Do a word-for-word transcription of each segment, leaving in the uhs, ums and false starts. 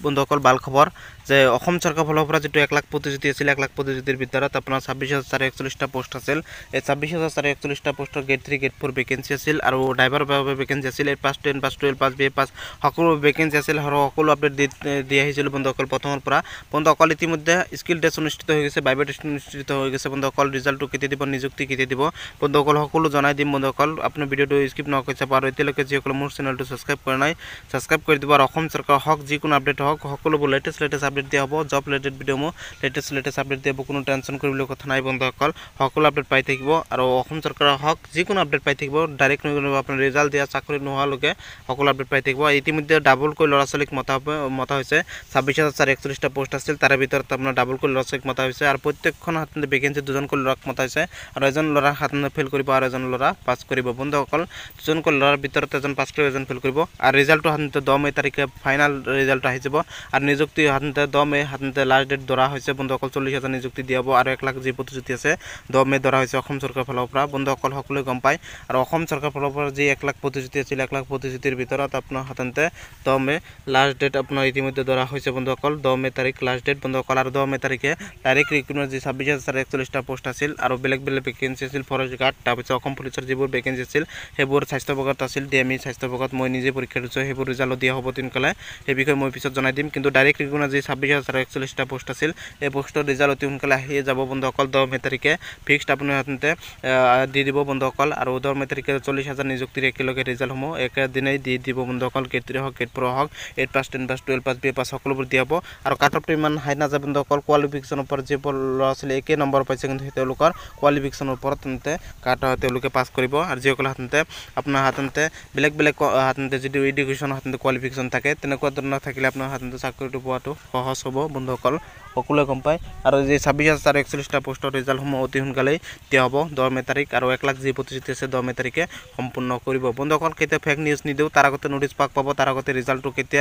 বন্ধুসকল ভাল খবৰ যে অসম চৰকাৰৰ ফালৰ পৰা যেটো এক লাখ প্ৰতিযোগী আছিল এক লাখ প্ৰতিযোগীৰ ভিতৰত আপোনাৰ ছাব্বিছ হাজাৰ চাৰিশ একচল্লিছ টা পোষ্ট আছিল এই ছাব্বিছ হাজাৰ চাৰিশ একচল্লিছ টা পোষ্টৰ grade three grade four vacancy আছিল আৰু ড্ৰাইভাৰৰ বাবে ভেকেন্সি আছিল এই pass ten pass twelve pass B A pass সকলো ভেকেন্সি আছিল আৰু সকলো আপডেট দি আহিছিল বন্ধুসকল প্ৰথমৰ পৰা বন্ধুসকল ইতিমধ্যে স্কিল টেষ্ট অনুষ্ঠিত হৈ গৈছে বাইবা টেষ্ট অনুষ্ঠিত হৈ গৈছে বন্ধুসকল ৰিজাল্টটো কেতিয়া দিব নিযুক্তি কেতিয়া দিব বন্ধুসকল সকলো জনাই দিম বন্ধুসকল আপুনি ভিডিঅ'টো স্কিপ নকৰি চাব আৰু এতিয়ালৈকে যিসকলে মোৰ চেনেলটো সাবস্ক্ৰাইব কৰা নাই সাবস্ক্ৰাইব কৰি দিব আৰু অসম চৰকাৰ হক যিকোনো আপডেট হক সকলোবোৰ লেটেষ্ট লেটেষ্ট আপডেট দিয়া হ'ব জব ৰিলেটেড ভিডিঅ' মো লেটেষ্ট লেটেষ্ট আপডেট দিব কোনো টেনচন কৰিবলৈ কথা নাই বন্ধুসকল সকলো আপডেট পাই থাকিব আৰু অসম চৰকাৰৰ হক যিকোনো আপডেট পাই থাকিব ডাইৰেক্ট আপোনাৰ ৰিজাল্ট দিয়া চাকৰি নোহোৱালৈকে সকলো আপডেট পাই থাকিব ইতিমধ্যে ডাবল কৈ ল'ৰা ছোৱালীক মতা মতা হৈছে ছাব্বিছ হাজাৰ চাৰিশ একচল্লিছ টা পোষ্ট আছিল তাৰে ভিতৰত আপোনাৰ ডাবল কৈ ল'ৰা ছোৱালীক মতা হৈছে আৰু প্ৰত্যেকখন হাততে ভেকেন্সি দুজন কৈ ল'ৰাক মতা হৈছে আৰু এজন ল'ৰা হাততে ফেল কৰিব আৰু এজন ল'ৰা পাছ কৰিব বন্ধুসকল দুজন কৈ ল'ৰাৰ ভিতৰত এজন পাছ কৰিব এজন ফেল কৰিব আৰু ৰিজাল্টটো হাততে দহ মে তাৰিখে ফাইনাল ৰিজাল্ট আহি যাব আৰু নিযুক্তি হাততে দহ মে হাততে লাষ্ট ডেট ধৰা হৈছে বন্ধুসকল চল্লিছ হাজাৰ নিযুক্তি দিয়া হ'ব আৰু এক লাখ যি প্ৰতিযোগী আছে দহ মে ধৰা হৈছে অসম চৰকাৰৰ ফালৰ পৰা বন্ধুসকল সকলোৱে গম পায় আৰু অসম চৰকাৰৰ ফালৰ পৰা যি এক লাখ প্ৰতিযোগী আছিল এক লাখ প্ৰতিযোগীৰ ভিতৰত আপোনাৰ হাততে দহ মে লাষ্ট ডেট আপোনাৰ ইতিমধ্যে ধৰা হৈছে বন্ধুসকল দহ মে তাৰিখ লাষ্ট ডেট বন্ধুসকল আৰু দহ মে তাৰিখে ডাইৰেক্ট ৰিক্ৰুটমেণ্ট যি ছাব্বিছ হাজাৰ চাৰিশ একচল্লিছ টা পোষ্ট আছিল আৰু বেলেগ বেলেগ ভেকেন্সি আছিল ফৰেষ্ট গাৰ্ড তাৰপিছত অসম পুলিচৰ যিবোৰ ভেকেন্সি আছিল সেইবোৰ স্বাস্থ্য বিভাগত আছিল ডি এম ই স্বাস্থ্য বিভাগত মই নিজে পৰীক্ষা দিছোঁ সেইবোৰ ৰিজাল্ট দিয়া হ'ব তিনকালে সেই বিষয়ে মই পিছত জনাই দিম কিন্তু ডাইৰেক্ট ৰিক্ৰুটমেণ্ট যি ছাব্বিছ হাজাৰ চাৰিশ একচল্লিছ টা পোষ্ট আছিল এই পোষ্টৰ ৰিজাল্ট অতি সোনকালে আহিয়ে যাব বন্ধুসকল দহ মে তাৰিখে ফিক্সড আপোনাৰ হাততে দি দিব বন্ধুসকল আৰু দহ মে তাৰিখে চল্লিছ হাজাৰ নিযুক্তিৰ একেলগে ৰিজাল্টসমূহ একেদিনাই দি দিব বন্ধুসকল গ্ৰেড থ্ৰী হওক গ্ৰেড ফ'ৰ হওক eight pass ten pass twelve pass B A pass সকলোবোৰ দিয়া হ'ব আৰু কাট অফটো ইমান হাই নাযায় বন্ধুসকল কোৱালিফিকেশ্যনৰ ওপৰত যিবোৰ ল'ৰা ছোৱালী একে নম্বৰ পাইছে কিন্তু তেওঁলোকৰ কোৱালিফিকেশ্যনৰ ওপৰত তেন্তে কাট তেওঁলোকে পাছ কৰিব আৰু যিসকলে হাততে আপোনাৰ হাততে বেলেগ বেলেগ হাততে যিটো এডুকেশ্যন হাততে কোৱালিফিকেশ্যন থাকে তেনেকুৱা ধৰণৰ থাকিলে আপোনাৰ হাততে চাকৰিটো পোৱাটো সহজ হ'ব বন্ধুসকল সকলোৱে গম পায় আৰু যি ছাব্বিছ হাজাৰ চাৰিশ একচল্লিছ টা পোষ্টৰ ৰিজাল্টসমূহ অতি সোনকালেই দিয়া হ'ব দহ মে তাৰিখ আৰু এক লাখ যি প্ৰতিযোগী আছে দহ মে তাৰিখে সম্পূৰ্ণ কৰিব বন্ধুসকল কেতিয়া ফেক নিউজ নিদিওঁ তাৰ আগতে নোটিছ পাক পাব তাৰ আগতে ৰিজাল্টটো কেতিয়া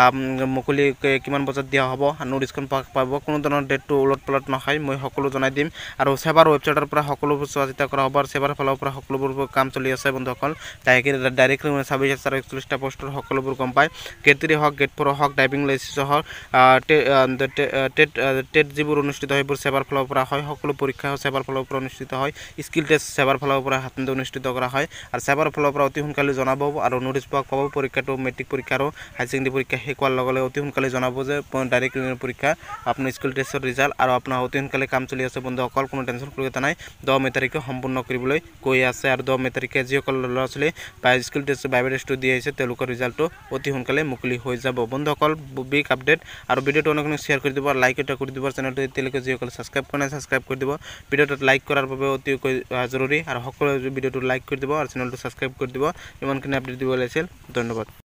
মুকলি কিমান বজাত দিয়া হ'ব আৰু নোটিছখন পাক পাব কোনো ধৰণৰ ডেটটো ওলট পলট নহয় মই সকলো জনাই দিম আৰু সেৱাৰ ৱেবছাইটৰ পৰা সকলোবোৰ চোৱা চিতা কৰা হ'ব আৰু সেৱাৰ ফালৰ পৰা সকলোবোৰ কাম চলি আছে বন্ধুসকল ডাইৰেক্ট ডাইৰেক্ট ছাব্বিছ হাজাৰ একচল্লিছ টা পোষ্টৰ সকলোবোৰ গম পায় গ্ৰেড থ্ৰী হওক গ্ৰেড ফ'ৰ হওক ড্ৰাইভিং লাইচেন্স হওক টেট টেট যিবোৰ অনুষ্ঠিত হয় সেইবোৰ সেৱাৰ ফালৰ পৰা হয় সকলো পৰীক্ষা সেৱাৰ ফালৰ পৰা অনুষ্ঠিত হয় স্কিল টেষ্ট সেৱাৰ ফালৰ পৰা হাততে অনুষ্ঠিত কৰা হয় আৰু সেৱাৰ ফালৰ পৰা অতি সোনকালে জনাব আৰু নোটিছ পাক পাব পৰীক্ষাটো মেট্ৰিক পৰীক্ষা আৰু হাই ছেকেণ্ডেৰী পৰীক্ষা শেষ হোৱাৰ লগে লগে অতি সোনকালে জনাব যে ডাইৰেক্ট পৰীক্ষা আপোনাৰ স্কিল টেষ্টৰ ৰিজাল্ট আৰু আপোনাৰ অতি সোনকালে কাম চলি আছে বন্ধুসকল কোনো টেনশ্যন কৰিব কথা নাই দহ মে তাৰিখে সম্পূৰ্ণ কৰিবলৈ কৈ আছে আৰু দহ মে তাৰিখে যিসকল ল'ৰা ছোৱালী বা স্কিল টেষ্ট বাইবা টেষ্টটো দি আহিছে তেওঁলোকৰ ৰিজাল্টটো অতি সোনকালে মুকলি হৈ যাব বন্ধুসকল বিগ আপডেট আৰু ভিডিঅ'টো অনেক শ্বেয়াৰ কৰি দিব লাইক এটা কৰি দিব চেনেলটো এতিয়ালৈকে যিসকলে ছাবস্ক্ৰাইব কৰা নাই ছাবস্ক্ৰাইব কৰি দিব ভিডিঅ'টোত লাইক কৰাৰ বাবে অতিকৈ জৰুৰী আৰু সকলোৱে ভিডিঅ'টো লাইক কৰি দিব আৰু চেনেলটো ছাবস্ক্ৰাইব কৰি দিব ইমানখিনি আপডেট দিব লাগিছিল ধন্যবাদ।